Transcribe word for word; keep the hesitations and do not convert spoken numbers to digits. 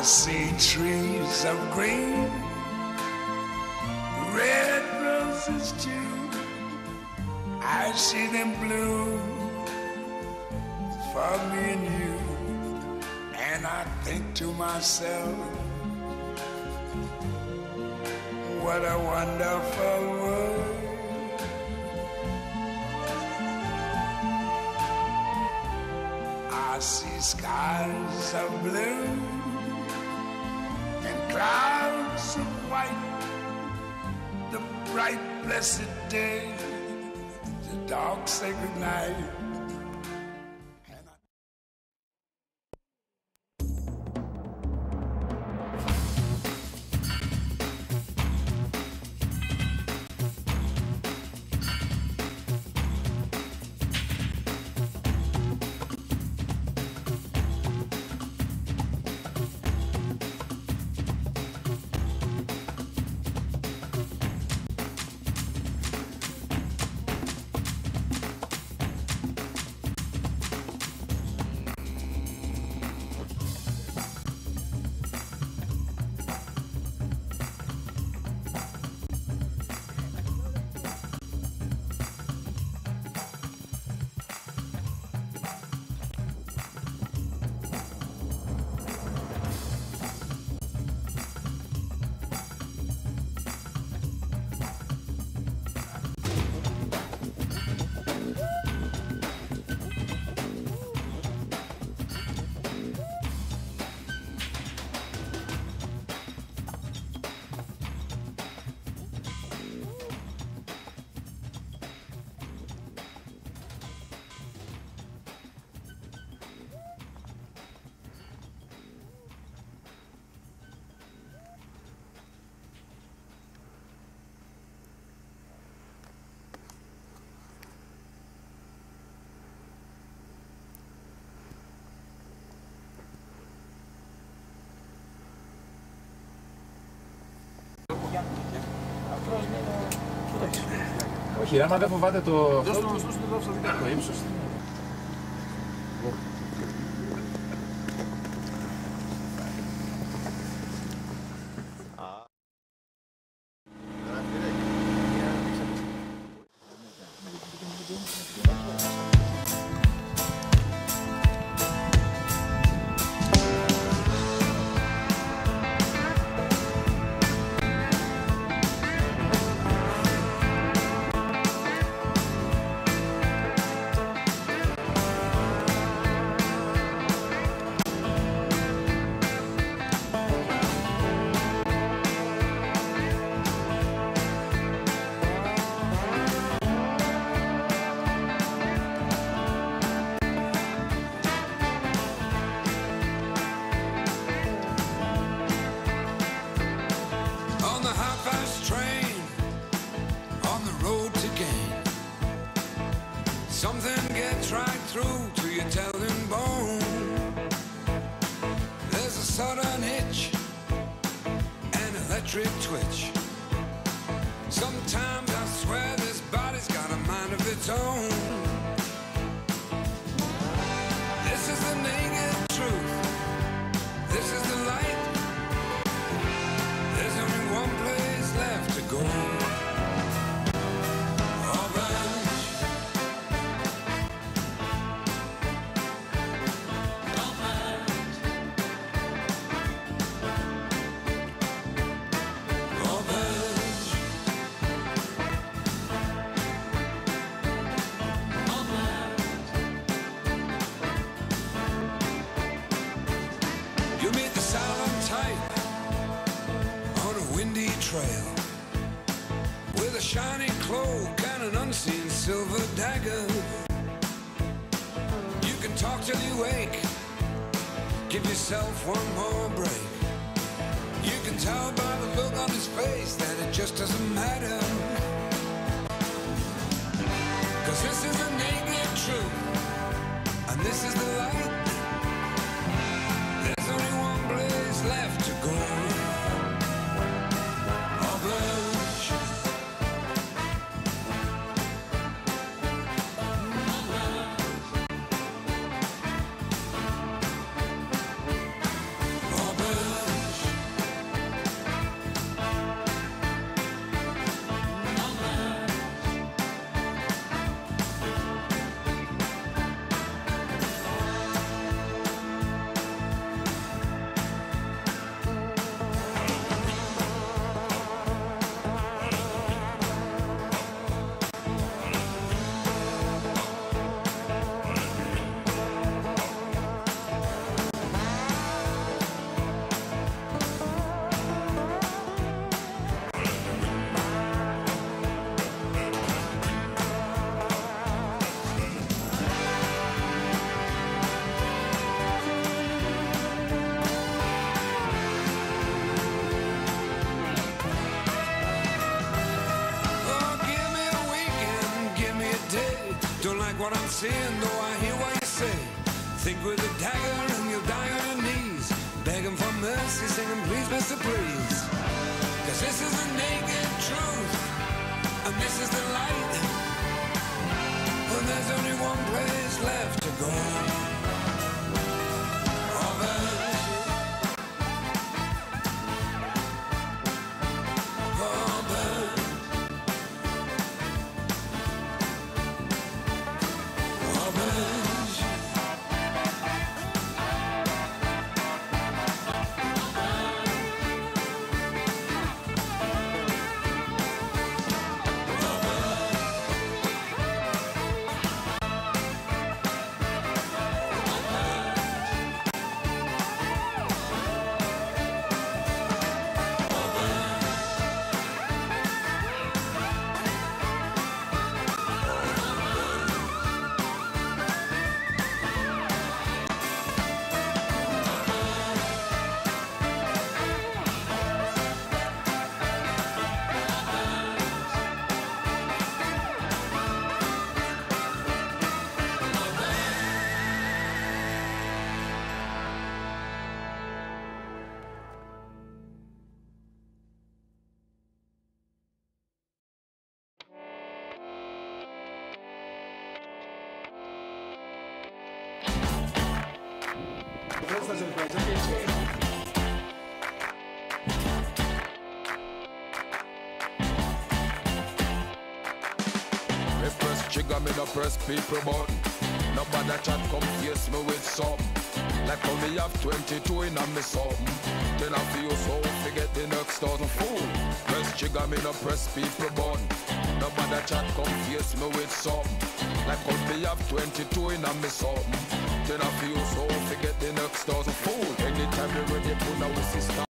see trees of green, red roses too. I see them bloom for me and you. And I think to myself, what a wonderful world. I see skies of blue and clouds of white, the bright blessed day, the dark sacred night. Όχι, άμα δεν φοβάται το... Δώσ' το ύψος. Something gets right through to your telling bone. There's a sudden itch, an electric twitch. Sometimes I swear this body's got a mind of its own. This is the naked truth. This is the light. There's only one place left to go. You meet the silent type on a windy trail with a shiny cloak and an unseen silver dagger. You can talk till you wake, give yourself one more break. You can tell by the look on his face that it just doesn't matter. 'Cause this is the naked truth, and this is the light. There's only one place left to go. Orange. Orange. like what I'm saying, though I hear what you say. Think with a dagger and you'll die on your knees, begging for mercy, singing please, Mister Please. Cause this is the naked truth, and this is the light, and there's only one place left to go. Me press trigger, me no press people button. Nobody chat come face me with something. Like how me have twenty-two in a me something. Then I feel so forget the next thousand fool. Press trigger, me no press people button. Nobody chat come face me with something. Like how me have twenty-two in a me something. Then I feel so forget the next thousand fool. Anytime you ready, put now with sister.